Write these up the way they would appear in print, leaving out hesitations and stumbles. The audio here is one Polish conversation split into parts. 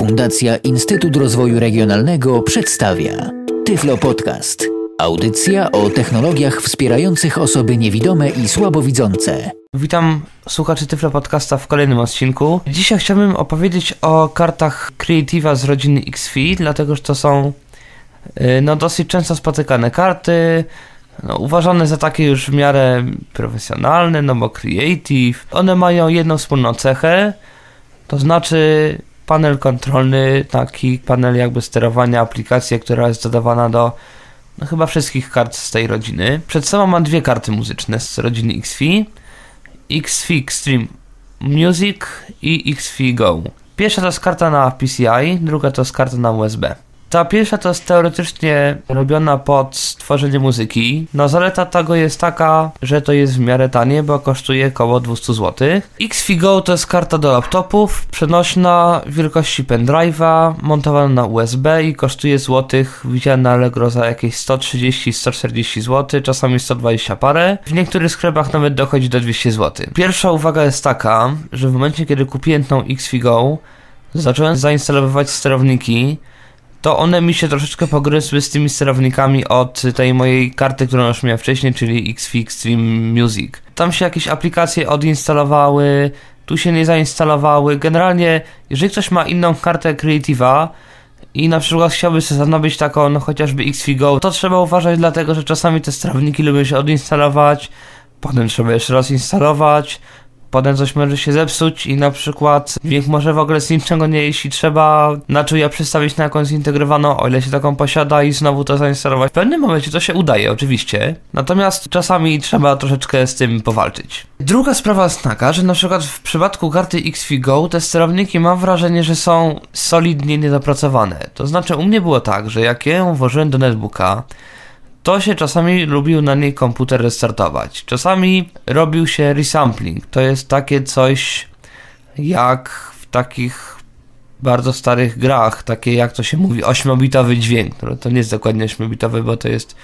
Fundacja Instytut Rozwoju Regionalnego przedstawia Tyflo Podcast. Audycja o technologiach wspierających osoby niewidome i słabowidzące. Witam słuchaczy Tyflo Podcasta w kolejnym odcinku. Dzisiaj chciałbym opowiedzieć o kartach Creative'a z rodziny XFi, dlatego że to są dosyć często spotykane karty, uważane za takie już w miarę profesjonalne, bo Creative. One mają jedną wspólną cechę, to znaczy panel kontrolny, taki panel jakby sterowania aplikacji, która jest dodawana do chyba wszystkich kart z tej rodziny. Przed sobą mam dwie karty muzyczne z rodziny XFi. XFi Extreme Music i XFi Go. Pierwsza to jest karta na PCI, druga to jest karta na USB. Ta pierwsza to jest teoretycznie robiona pod tworzenie muzyki. Zaleta tego jest taka, że to jest w miarę tanie, bo kosztuje około 200 zł. XFi Go to jest karta do laptopów, przenośna wielkości pendrive'a, montowana na USB i kosztuje złotych, widziałem na Allegro za jakieś 130-140 zł, czasami 120 parę. W niektórych sklepach nawet dochodzi do 200 zł. Pierwsza uwaga jest taka, że w momencie kiedy kupiłem tą XFi Go, zacząłem zainstalowywać sterowniki, to one mi się troszeczkę pogryzły z tymi sterownikami od tej mojej karty, którą już miałem wcześniej, czyli XFi Extreme Music. Tam się jakieś aplikacje odinstalowały, tu się nie zainstalowały. Generalnie, jeżeli ktoś ma inną kartę Creative'a i na przykład chciałby sobie zanowić taką, chociażby XFi Go, to trzeba uważać, dlatego że czasami te sterowniki lubią się odinstalować, potem trzeba jeszcze raz instalować, potem coś może się zepsuć i na przykład dźwięk może w ogóle z niczego nie jeść i trzeba na czuja przestawić na jakąś zintegrowaną, o ile się taką posiada, i znowu to zainstalować. W pewnym momencie to się udaje oczywiście, natomiast czasami trzeba troszeczkę z tym powalczyć. Druga sprawa jest taka, że na przykład w przypadku karty XFi Go te sterowniki mam wrażenie, że są solidnie niedopracowane. To znaczy u mnie było tak, że jak ja ją włożyłem do netbooka, to się czasami lubił na niej komputer restartować. Czasami robił się resampling. To jest takie coś jak w takich bardzo starych grach, takie jak to się mówi 8-bitowy dźwięk. To nie jest dokładnie 8-bitowy, bo to jest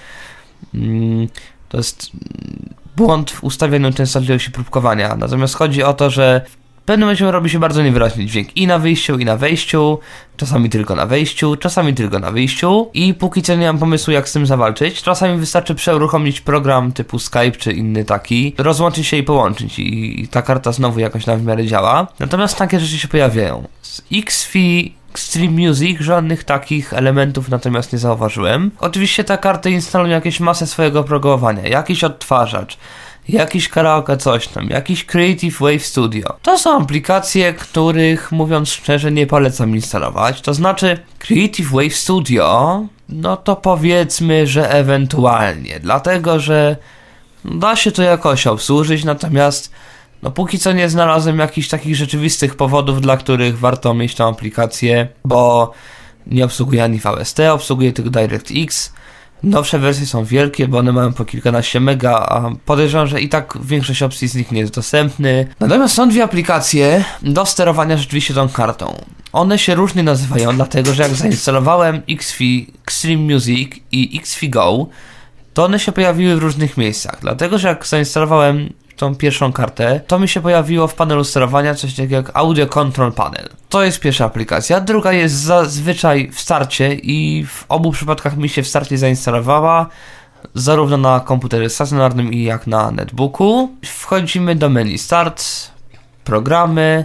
błąd w ustawieniu częstotliwości próbkowania. Natomiast chodzi o to, że w pewnym momencie robi się bardzo niewyraźny dźwięk i na wyjściu, i na wejściu, czasami tylko na wejściu, czasami tylko na wyjściu, i póki co nie mam pomysłu, jak z tym zawalczyć. Czasami wystarczy przeuruchomić program typu Skype czy inny taki, rozłączyć się i połączyć i ta karta znowu jakoś na w miarę działa. Natomiast takie rzeczy się pojawiają. Z XFi Extreme Music żadnych takich elementów natomiast nie zauważyłem. Oczywiście ta karta instaluje jakieś masę swojego oprogramowania, jakiś odtwarzacz, jakiś karaoke coś tam, jakiś Creative Wave Studio. To są aplikacje, których, mówiąc szczerze, nie polecam instalować. To znaczy Creative Wave Studio, to powiedzmy, że ewentualnie, dlatego że da się to jakoś obsłużyć, natomiast póki co nie znalazłem jakichś takich rzeczywistych powodów, dla których warto mieć tą aplikację, bo nie obsługuje ani VST, obsługuje tylko DirectX. Nowsze wersje są wielkie, bo one mają po kilkanaście mega, a podejrzewam, że i tak większość opcji z nich nie jest dostępny. Natomiast są dwie aplikacje do sterowania rzeczywiście tą kartą. One się różnie nazywają, dlatego że jak zainstalowałem XFi Extreme Music i XFi Go, to one się pojawiły w różnych miejscach. Dlatego że jak zainstalowałem tą pierwszą kartę, to mi się pojawiło w panelu sterowania coś takiego jak Audio Control Panel. To jest pierwsza aplikacja. Druga jest zazwyczaj w starcie i w obu przypadkach mi się w starcie zainstalowała, zarówno na komputerze stacjonarnym i jak na netbooku. Wchodzimy do menu Start, Programy,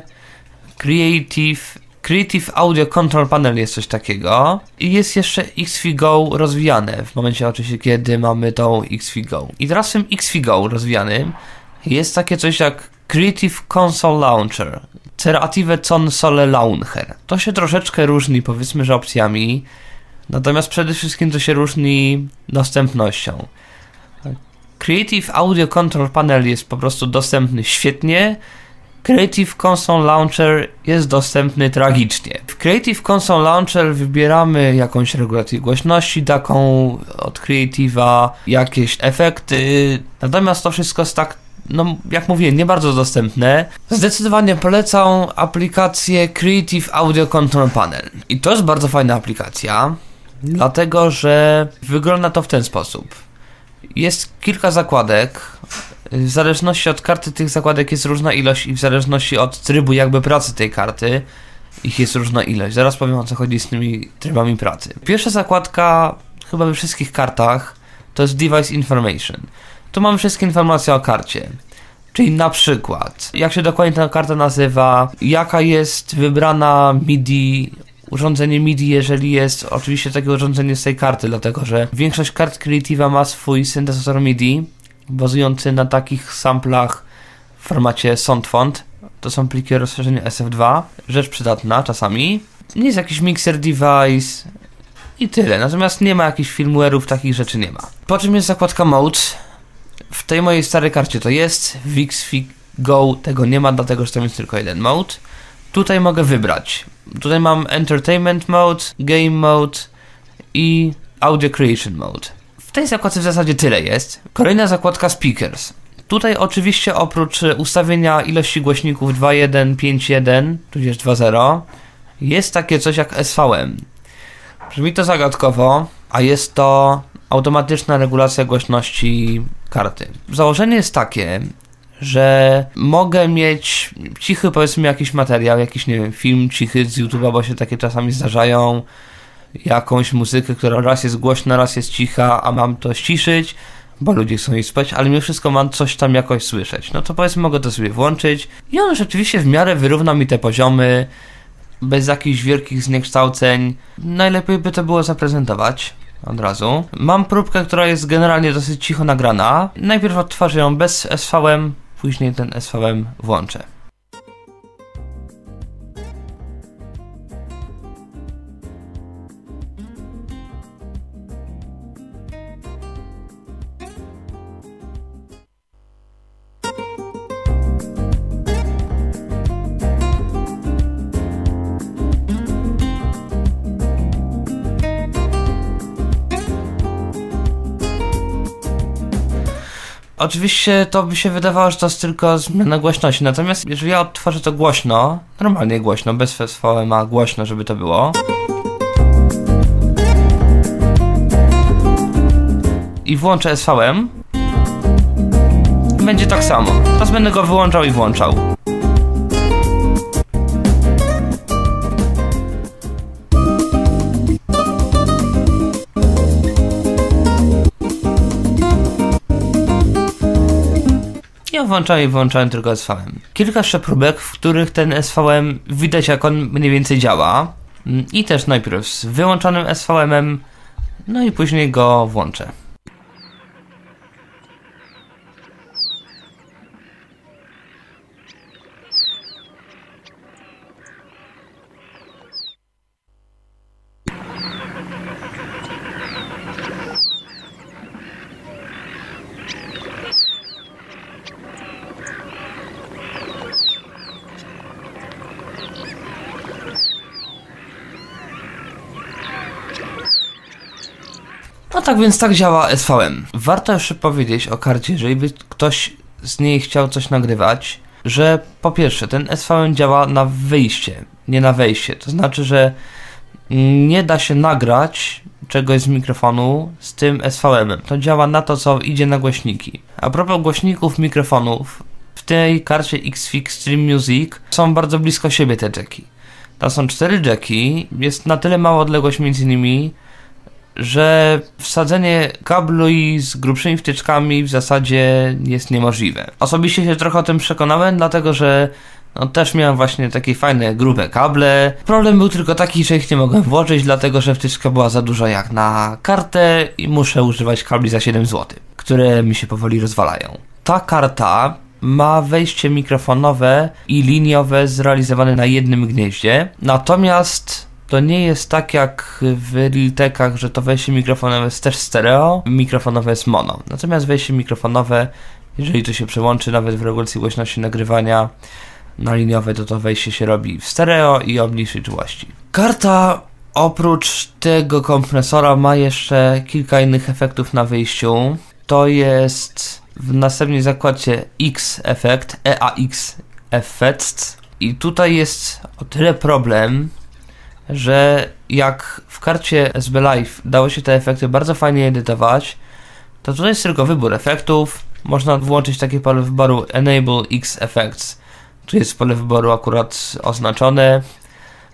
Creative Audio Control Panel jest coś takiego i jest jeszcze XFi Go rozwijane w momencie oczywiście, kiedy mamy tą XFi Go. I teraz w tym XFi Go rozwijanym jest takie coś jak Creative Console Launcher, Creative Console Launcher. To się troszeczkę różni, powiedzmy, że opcjami, natomiast przede wszystkim to się różni dostępnością. Creative Audio Control Panel jest po prostu dostępny świetnie, Creative Console Launcher jest dostępny tragicznie. W Creative Console Launcher wybieramy jakąś regulację głośności, taką od Creative'a, jakieś efekty, natomiast to wszystko jest tak, jak mówiłem, nie bardzo dostępne. Zdecydowanie polecam aplikację Creative Audio Control Panel. I to jest bardzo fajna aplikacja, dlatego że wygląda to w ten sposób. Jest kilka zakładek, w zależności od karty tych zakładek jest różna ilość i w zależności od trybu jakby pracy tej karty Ich jest różna ilość. Zaraz powiem, o co chodzi z tymi trybami pracy. Pierwsza zakładka, chyba we wszystkich kartach, to jest Device Information. Tu mamy wszystkie informacje o karcie. Czyli na przykład, jak się dokładnie ta karta nazywa, jaka jest wybrana MIDI, urządzenie MIDI, jeżeli jest oczywiście takie urządzenie z tej karty, dlatego że większość kart Creative'a ma swój syntezator MIDI, bazujący na takich samplach w formacie SoundFont. To są pliki o rozszerzeniu SF2, rzecz przydatna czasami. Nie jest jakiś mixer device i tyle, natomiast nie ma jakichś firmware'ów, takich rzeczy nie ma. Po czym jest zakładka Mode. W tej mojej starej karcie to jest, w Xfig Go tego nie ma, dlatego że tam jest tylko jeden mode. Tutaj mogę wybrać. Tutaj mam Entertainment Mode, Game Mode i Audio Creation Mode. W tej zakładce w zasadzie tyle jest. Kolejna zakładka Speakers. Tutaj oczywiście oprócz ustawienia ilości głośników 2.1, 5.1, tudzież 2.0 jest takie coś jak SVM. Brzmi to zagadkowo, a jest to automatyczna regulacja głośności karty. Założenie jest takie, że mogę mieć cichy, powiedzmy, jakiś materiał, jakiś, nie wiem, film cichy z YouTube'a, bo się takie czasami zdarzają, jakąś muzykę, która raz jest głośna, raz jest cicha, a mam to ściszyć, bo ludzie chcą jej spać, ale mimo wszystko mam coś tam jakoś słyszeć. No to powiedzmy, mogę to sobie włączyć i on rzeczywiście w miarę wyrówna mi te poziomy, bez jakichś wielkich zniekształceń. Najlepiej by to było zaprezentować od razu. Mam próbkę, która jest generalnie dosyć cicho nagrana. Najpierw odtworzę ją bez SVM, później ten SVM włączę. Oczywiście to by się wydawało, że to jest tylko zmiana głośności, natomiast jeżeli ja odtworzę to głośno, normalnie głośno, bez SVM, a głośno, żeby to było, i włączę SVM, będzie tak samo. Teraz będę go wyłączał i włączał. Ja włączałem i wyłączałem tylko SVM. Kilka jeszcze próbek, w których ten SVM widać, jak on mniej więcej działa. I też najpierw z wyłączonym SVM-em, no i później go włączę. No tak więc tak działa SVM. Warto jeszcze powiedzieć o karcie, jeżeli by ktoś z niej chciał coś nagrywać, że po pierwsze ten SVM działa na wyjście, nie na wejście. To znaczy, że nie da się nagrać czegoś z mikrofonu z tym SVM-em. To działa na to, co idzie na głośniki. A propos głośników, mikrofonów, w tej karcie Xfig Stream Music są bardzo blisko siebie te jacki. Tam są 4 jacki, jest na tyle mała odległość między nimi, że wsadzenie kabli z grubszymi wtyczkami w zasadzie jest niemożliwe. Osobiście się trochę o tym przekonałem, dlatego że też miałem właśnie takie fajne, grube kable. Problem był tylko taki, że ich nie mogłem włożyć, dlatego że wtyczka była za duża jak na kartę i muszę używać kabli za 7 zł, które mi się powoli rozwalają. Ta karta ma wejście mikrofonowe i liniowe zrealizowane na jednym gnieździe, natomiast to nie jest tak jak w Realtekach, że to wejście mikrofonowe jest też stereo, mikrofonowe jest mono. Natomiast wejście mikrofonowe, jeżeli to się przełączy nawet w regulacji głośności nagrywania na liniowe, to wejście się robi w stereo i o mniejszej czułości. Karta oprócz tego kompresora ma jeszcze kilka innych efektów na wyjściu. To jest w następnej zakładce X-Effect, EAX Effects. I tutaj jest o tyle problem, że jak w karcie SB Live dało się te efekty bardzo fajnie edytować, to tutaj jest tylko wybór efektów. Można włączyć takie pole wyboru Enable X Effects. Tu jest pole wyboru akurat oznaczone.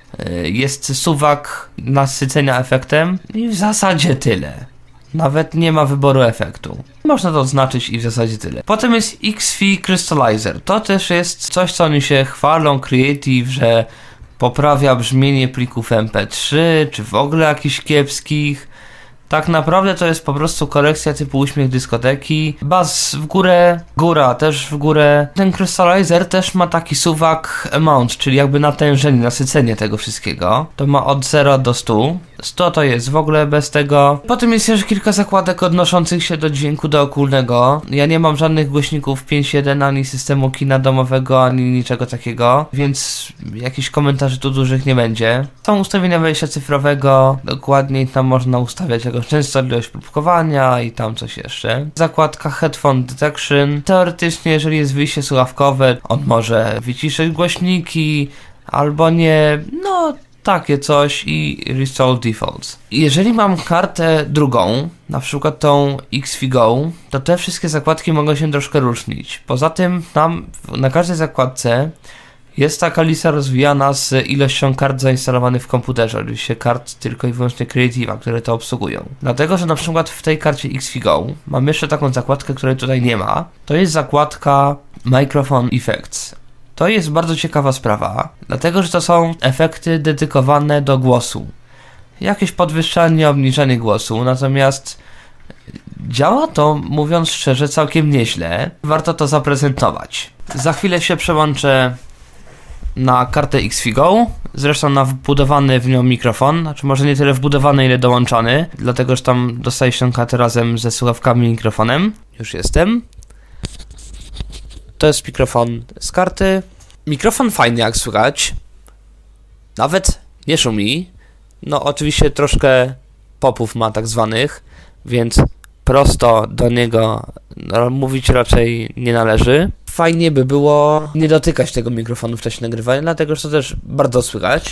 Jest suwak nasycenia efektem i w zasadzie tyle. Nawet nie ma wyboru efektu. Można to odznaczyć i w zasadzie tyle. Potem jest XFi Crystallizer. To też jest coś, co oni się chwalą, Creative, że poprawia brzmienie plików MP3, czy w ogóle jakichś kiepskich. Tak naprawdę to jest po prostu korekcja typu uśmiech dyskoteki. Bas w górę, góra też w górę. Ten Crystallizer też ma taki suwak amount, czyli jakby natężenie, nasycenie tego wszystkiego. To ma od 0 do 100. 100 to jest w ogóle bez tego. Potem jest jeszcze kilka zakładek odnoszących się do dźwięku dookólnego. Ja nie mam żadnych głośników 5.1, ani systemu kina domowego, ani niczego takiego, więc jakichś komentarzy tu dużych nie będzie. Są ustawienia wejścia cyfrowego, dokładniej tam można ustawiać jakąś częstotliwość próbkowania i tam coś jeszcze. Zakładka Headphone Detection. Teoretycznie, jeżeli jest wyjście słuchawkowe, on może wyciszyć głośniki, albo nie, no takie coś i Restore Defaults. Jeżeli mam kartę drugą, na przykład tą XFi Go, to te wszystkie zakładki mogą się troszkę różnić. Poza tym tam na każdej zakładce jest taka lista rozwijana z ilością kart zainstalowanych w komputerze, oczywiście kart tylko i wyłącznie Creative'a, które to obsługują. Dlatego, że na przykład w tej karcie XFi Go mam jeszcze taką zakładkę, której tutaj nie ma. To jest zakładka Microphone Effects. To jest bardzo ciekawa sprawa, dlatego, że to są efekty dedykowane do głosu. Jakieś podwyższanie, obniżanie głosu, natomiast działa to, mówiąc szczerze, całkiem nieźle. Warto to zaprezentować. Za chwilę się przełączę na kartę XFi Go, zresztą na wbudowany w nią mikrofon, znaczy może nie tyle wbudowany, ile dołączony, dlatego, że tam dostaję się kartę razem ze słuchawkami i mikrofonem. Już jestem. To jest mikrofon z karty. Mikrofon fajny, jak słychać. Nawet nie szumi. No oczywiście troszkę popów ma tak zwanych, więc prosto do niego mówić raczej nie należy. Fajnie by było nie dotykać tego mikrofonu w czasie nagrywania, dlatego że to też bardzo słychać.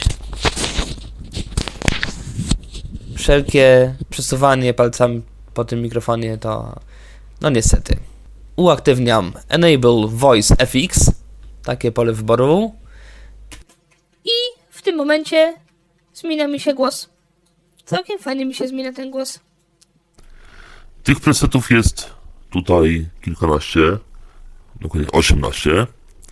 Wszelkie przesuwanie palcami po tym mikrofonie to no niestety. Uaktywniam Enable Voice FX, takie pole wyboru. I w tym momencie zmienia mi się głos. Całkiem fajnie mi się zmienia ten głos. Tych presetów jest tutaj kilkanaście, dokładnie 18.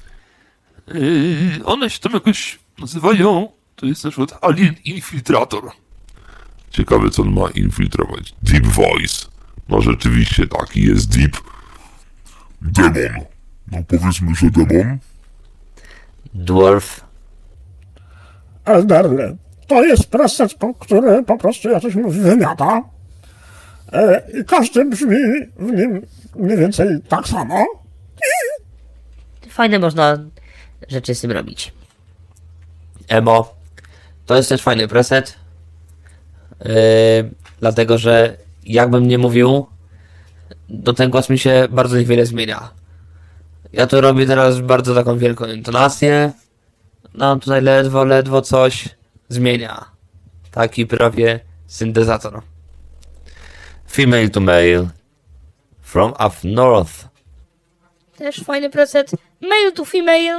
One się tam jakoś nazywają, to jest na przykład Alien Infiltrator. Ciekawe, co on ma infiltrować. Deep Voice. No rzeczywiście taki jest Deep. Demon. No powiedzmy, że demon. Dwarf. Elderly. To jest preset, który po prostu jakoś wymiata. I każdy brzmi w nim mniej więcej tak samo. Fajne można rzeczy z tym robić. Emo. To jest też fajny preset. Dlatego, że jakbym nie mówił, to ten głos mi się bardzo niewiele zmienia. Ja tu robię teraz bardzo taką wielką intonację. No tutaj ledwo coś zmienia. Taki prawie syntezator. Female to male. From up north. Też fajny preset. Male to female.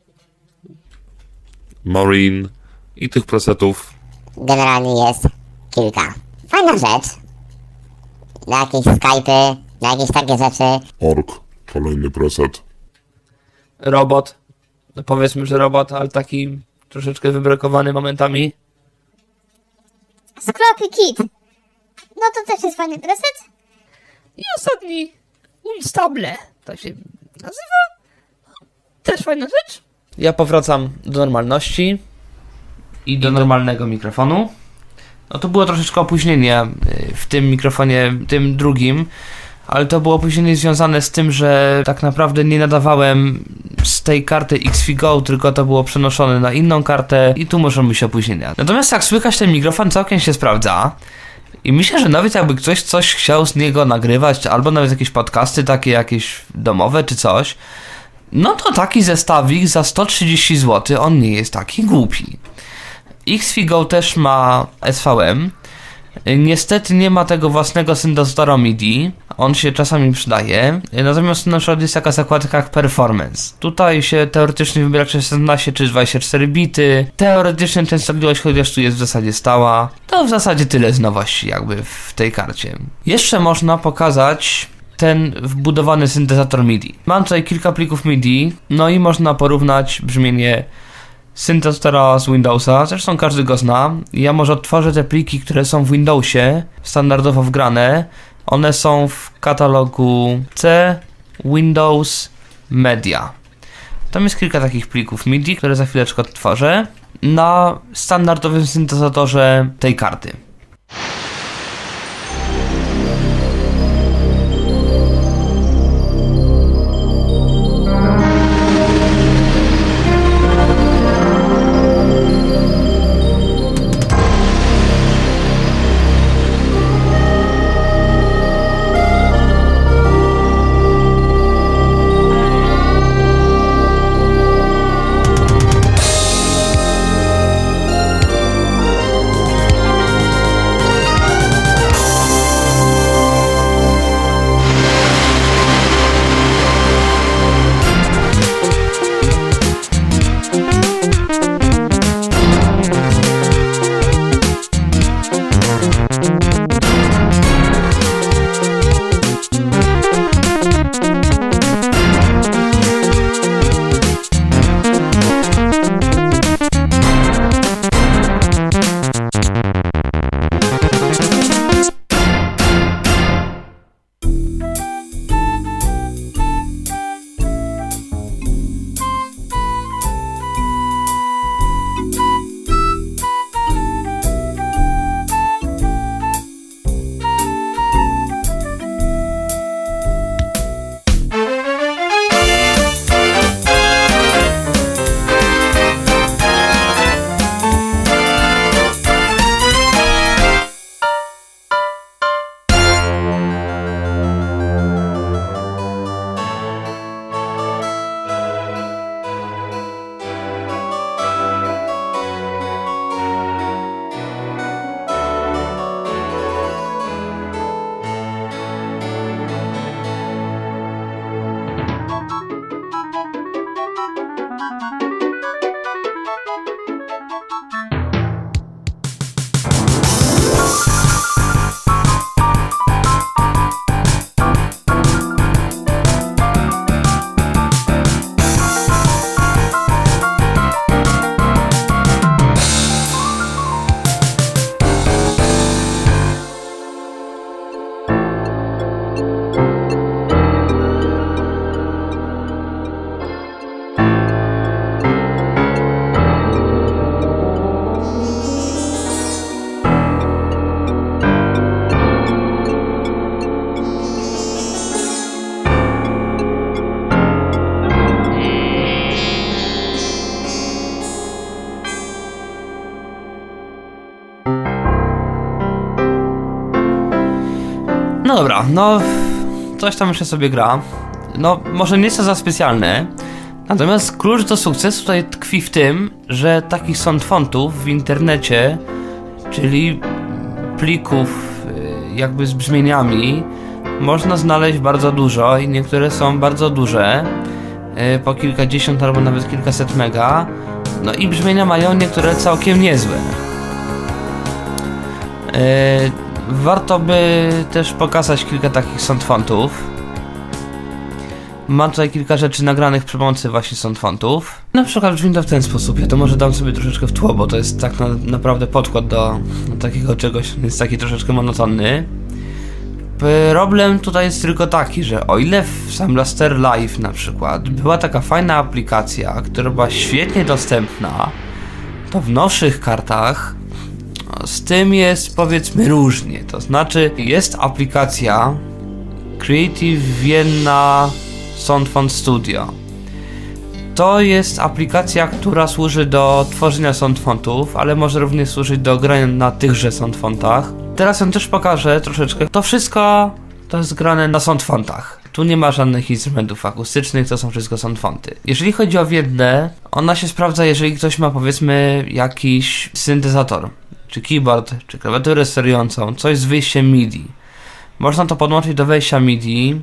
Marine. I tych presetów Generalnie jest kilka. Fajna rzecz. Na jakieś Skype'y, na jakieś takie rzeczy. Ork. Kolejny preset. Robot. No powiedzmy, że robot, ale taki troszeczkę wybrakowany momentami. Scrappy Kid. No to też jest fajny preset. I ostatni Unstable. Tak się nazywa. Też fajna rzecz. Ja powracam do normalności i do normalnego mikrofonu. No to było troszeczkę opóźnienie w tym mikrofonie, tym drugim, ale to było opóźnienie związane z tym, że tak naprawdę nie nadawałem z tej karty XFi Go, tylko to było przenoszone na inną kartę i tu muszą być opóźnienia. Natomiast jak słychać, ten mikrofon całkiem się sprawdza i myślę, że nawet jakby ktoś coś chciał z niego nagrywać, albo nawet jakieś podcasty takie jakieś domowe czy coś, no to taki zestawik za 130 zł, on nie jest taki głupi. XFi Go też ma SVM. Niestety nie ma tego własnego syntezatora MIDI, on się czasami przydaje, natomiast na przykład jest taka zakładka jak Performance. Tutaj się teoretycznie wybiera czy 17 czy 24 bity, teoretycznie częstotliwość, chociaż tu jest w zasadzie stała. To w zasadzie tyle z nowości jakby w tej karcie. Jeszcze można pokazać ten wbudowany syntezator MIDI. Mam tutaj kilka plików MIDI, no i można porównać brzmienie syntezatora z Windowsa, zresztą każdy go zna. Ja może odtworzę te pliki, które są w Windowsie, standardowo wgrane. One są w katalogu C, Windows, Media. Tam jest kilka takich plików MIDI, które za chwileczkę odtworzę na standardowym syntezatorze tej karty. No dobra, no coś tam jeszcze sobie gra. No może nie jest to za specjalne, natomiast klucz do sukcesu tutaj tkwi w tym, że takich soundfontów w internecie, czyli plików jakby z brzmieniami, można znaleźć bardzo dużo i niektóre są bardzo duże, po kilkadziesiąt albo nawet kilkaset mega. No i brzmienia mają niektóre całkiem niezłe. Warto by też pokazać kilka takich soundfontów. Mam tutaj kilka rzeczy nagranych przy pomocy właśnie soundfontów. Na przykład brzmi to w ten sposób. Ja to może dam sobie troszeczkę w tło, bo to jest tak naprawdę podkład do takiego czegoś. Jest taki troszeczkę monotonny. Problem tutaj jest tylko taki, że o ile w Sam Blaster Live na przykład była taka fajna aplikacja, która była świetnie dostępna, to w nowszych kartach z tym jest powiedzmy różnie. To znaczy jest aplikacja Creative Vienna Soundfont Studio. To jest aplikacja, która służy do tworzenia soundfontów, ale może również służyć do grania na tychże soundfontach. Teraz ją też pokażę troszeczkę. To wszystko to jest grane na soundfontach. Tu nie ma żadnych instrumentów akustycznych, to są wszystko soundfonty. Jeżeli chodzi o Viennę, ona się sprawdza, jeżeli ktoś ma powiedzmy jakiś syntezator. czy keyboard, czy klawiaturę sterującą, coś z wyjściem MIDI. Można to podłączyć do wejścia MIDI.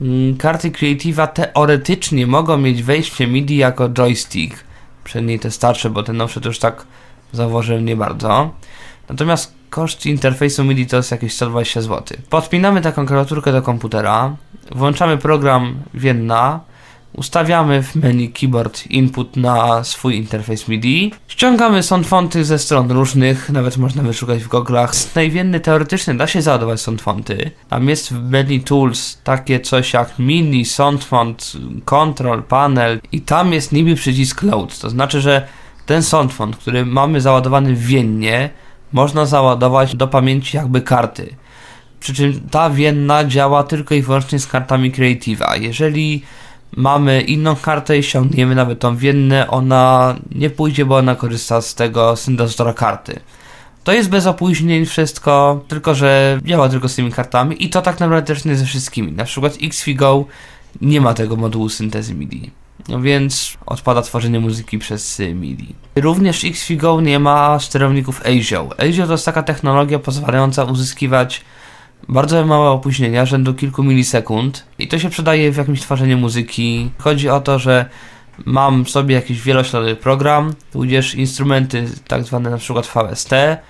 Karty Creative'a teoretycznie mogą mieć wejście MIDI jako joystick. Przynajmniej te starsze, bo te nowsze to już tak zauważyłem nie bardzo. Natomiast koszt interfejsu MIDI to jest jakieś 120 zł. Podpinamy taką klawiaturkę do komputera, włączamy program Vienna, ustawiamy w menu keyboard input na swój interfejs MIDI, ściągamy soundfonty ze stron różnych, nawet można wyszukać w goglach. Z tej Vienny teoretycznie da się załadować soundfonty. Tam jest w menu tools takie coś jak mini, soundfont, control, panel i tam jest niby przycisk load. To znaczy, że ten soundfont, który mamy załadowany w Viennie, można załadować do pamięci jakby karty. Przy czym ta Vienna działa tylko i wyłącznie z kartami Creative'a. Jeżeli mamy inną kartę i ściągniemy nawet tą Viennę, ona nie pójdzie, bo ona korzysta z tego syntezatora karty. To jest bez opóźnień wszystko, tylko że działa tylko z tymi kartami i to tak naprawdę też nie ze wszystkimi. Na przykład XFiGO nie ma tego modułu syntezy MIDI. No więc odpada tworzenie muzyki przez MIDI. Również XFiGO nie ma sterowników ASIO. ASIO to jest taka technologia pozwalająca uzyskiwać bardzo małe opóźnienia, rzędu kilku milisekund i to się przydaje w jakimś tworzeniu muzyki. Chodzi o to, że mam sobie jakiś wielośladowy program, tudzież instrumenty tak zwane na przykład VST.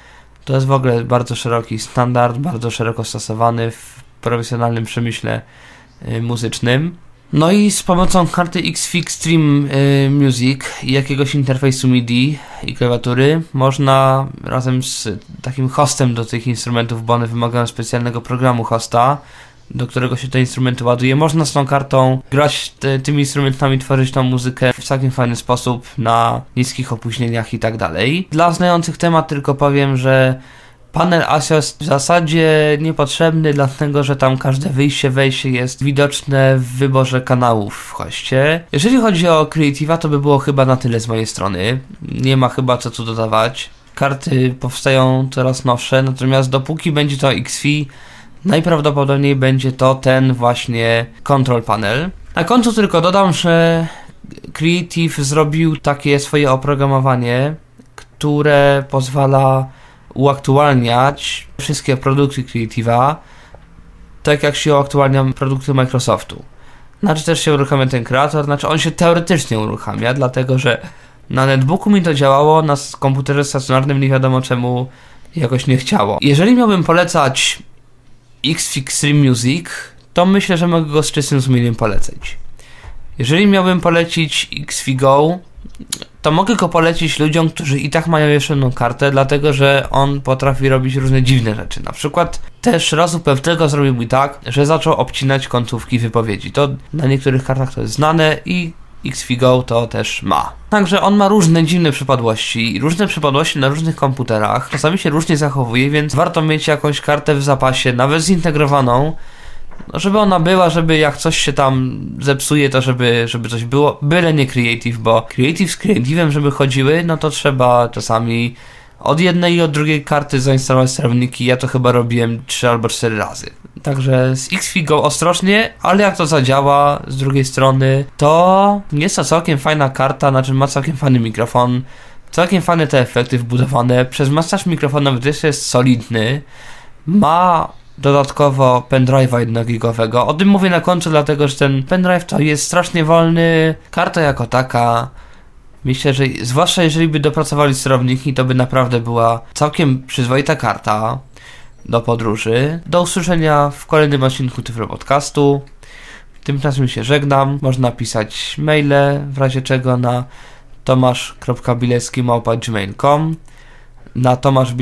To jest w ogóle bardzo szeroki standard, bardzo szeroko stosowany w profesjonalnym przemyśle muzycznym. No i z pomocą karty XFiG Stream Music i jakiegoś interfejsu MIDI i klawiatury można razem z takim hostem do tych instrumentów, bo one wymagają specjalnego programu hosta, do którego się te instrumenty ładuje. Można z tą kartą grać tymi instrumentami, tworzyć tą muzykę w całkiem fajny sposób, na niskich opóźnieniach i tak dalej. Dla znających temat tylko powiem, że panel ASIO jest w zasadzie niepotrzebny, dlatego że tam każde wyjście, wejście jest widoczne w wyborze kanałów w hoście. Jeżeli chodzi o Creative'a, to by było chyba na tyle z mojej strony. Nie ma chyba co tu dodawać. Karty powstają coraz nowsze, natomiast dopóki będzie to XFi, najprawdopodobniej będzie to ten właśnie control panel. Na końcu tylko dodam, że Creative zrobił takie swoje oprogramowanie, które pozwala uaktualniać wszystkie produkty Creative'a, tak jak się uaktualnia produkty Microsoftu. Znaczy też się uruchamia ten kreator, znaczy on się teoretycznie uruchamia, dlatego że na netbooku mi to działało, na komputerze stacjonarnym nie wiadomo czemu jakoś nie chciało. Jeżeli miałbym polecać XFiG Stream Music, to myślę, że mogę go z czystym sumieniem polecać. Jeżeli miałbym polecić XFiGO, to mogę go polecić ludziom, którzy i tak mają jeszcze jedną kartę, dlatego że on potrafi robić różne dziwne rzeczy. Na przykład też raz u pewnego zrobił mi tak, że zaczął obcinać końcówki wypowiedzi. To na niektórych kartach to jest znane i XFiGO to też ma. Także on ma różne dziwne przypadłości na różnych komputerach. Czasami się różnie zachowuje, więc warto mieć jakąś kartę w zapasie, nawet zintegrowaną, żeby ona była, żeby jak coś się tam zepsuje, to żeby coś było, byle nie Creative, bo Creative z Creative'em, żeby chodziły, no to trzeba czasami od jednej i od drugiej karty zainstalować sterowniki. Ja to chyba robiłem 3 albo 4 razy. Także z XFiGO ostrożnie, ale jak to zadziała z drugiej strony, to jest to całkiem fajna karta, znaczy ma całkiem fajny mikrofon, całkiem fajne te efekty wbudowane, przez masaż mikrofonu też jest solidny, ma dodatkowo pendrive'a 1 gigowego. O tym mówię na końcu, dlatego że ten pendrive to jest strasznie wolny. Karta jako taka, myślę, że zwłaszcza jeżeli by dopracowali sterowniki, to by naprawdę była całkiem przyzwoita karta do podróży. Do usłyszenia w kolejnym odcinku Tyflo Podcastu. Tymczasem się żegnam. Można pisać maile w razie czego na tomasz.bilecki@gmail.com, na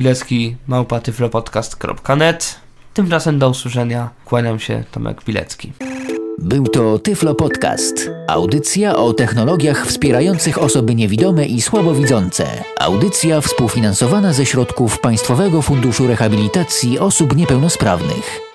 tomaszbilecki@tyflopodcast.net. Tymczasem do usłyszenia. Kłaniam się, Tomek Bilecki. Był to Tyflo Podcast. Audycja o technologiach wspierających osoby niewidome i słabowidzące. Audycja współfinansowana ze środków Państwowego Funduszu Rehabilitacji Osób Niepełnosprawnych.